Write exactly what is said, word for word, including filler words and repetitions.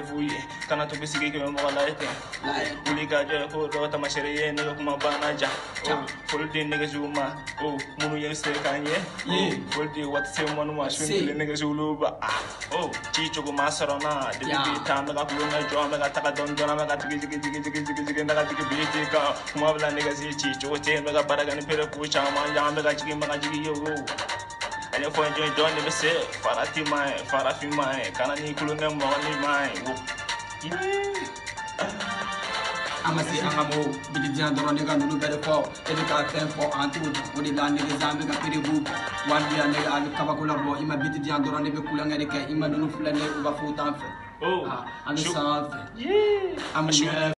fuye kana to bisigi ke mo wala ete uli ka je ko do ta mashere ye ne kuma bana ja oh full din nigga juma oh munu ye se kanye oh full di what say monu ma shun le nigga julu ba oh chi chugo masarona de bi ta me ga ku na jo me ga ta ka don don me ga tigi tigi tigi tigi tigi tigi na ga tigi bi ti ka kuma bla nigga si chi chugo te me ga para ga ni pere ku cha ma ya me ga tigi me ga tigi yo and if I join John never say Farati mai Farafi mai kana ni kulune mo ni mai amasi angamo bidijan doro nega nulu bere ko eduka tempo antu woni la nega zambe ga piribu wandi ya nega ali kaba kula bo ima bidijan doro nebe kula ngere ke ima nulu fulane uba futa fe oh anu salve yeah amu